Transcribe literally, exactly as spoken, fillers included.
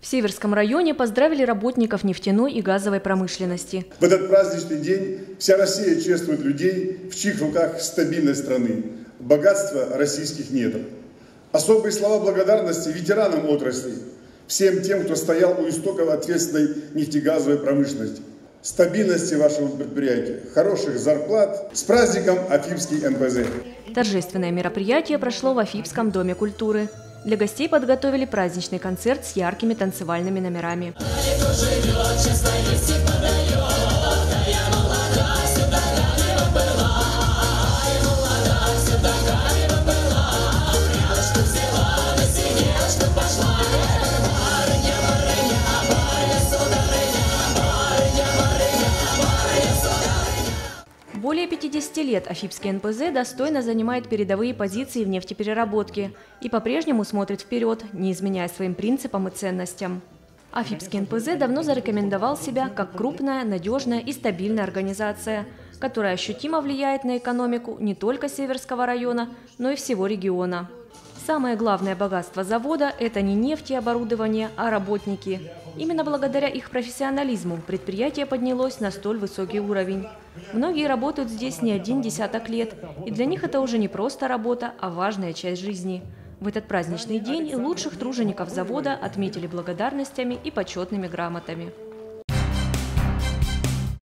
В Северском районе поздравили работников нефтяной и газовой промышленности. В этот праздничный день вся Россия чествует людей, в чьих руках стабильность страны, богатство российских недр. Особые слова благодарности ветеранам отрасли, всем тем, кто стоял у истоков ответственной нефтегазовой промышленности. Стабильности вашего предприятия, хороших зарплат. С праздником Афипский эн пэ зэ! Торжественное мероприятие прошло в Афипском доме культуры. Для гостей подготовили праздничный концерт с яркими танцевальными номерами. Более пятидесяти лет Афипский эн пэ зэ достойно занимает передовые позиции в нефтепереработке и по-прежнему смотрит вперед, не изменяя своим принципам и ценностям. Афипский эн пэ зэ давно зарекомендовал себя как крупная, надежная и стабильная организация, которая ощутимо влияет на экономику не только Северского района, но и всего региона. Самое главное богатство завода – это не нефть и оборудование, а работники. Именно благодаря их профессионализму предприятие поднялось на столь высокий уровень. Многие работают здесь не один десяток лет, и для них это уже не просто работа, а важная часть жизни. В этот праздничный день лучших тружеников завода отметили благодарностями и почетными грамотами.